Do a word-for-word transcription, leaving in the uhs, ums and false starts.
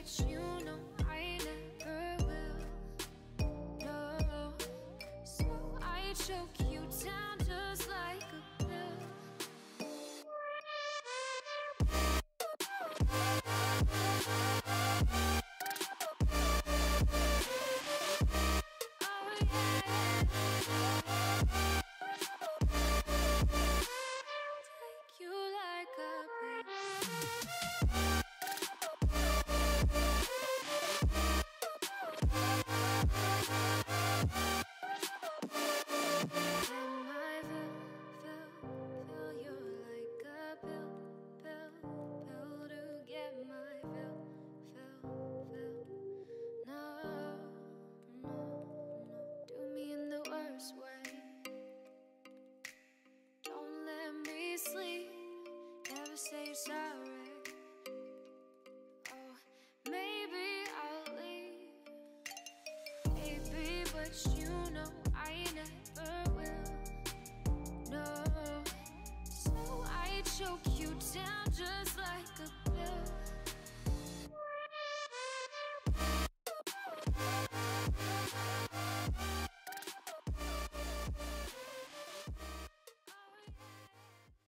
you know I never will. No, so I choke you down just like a pill. Sleep, never say you're sorry. Oh, maybe I'll leave, baby, but you know I never will. No, so I choke you down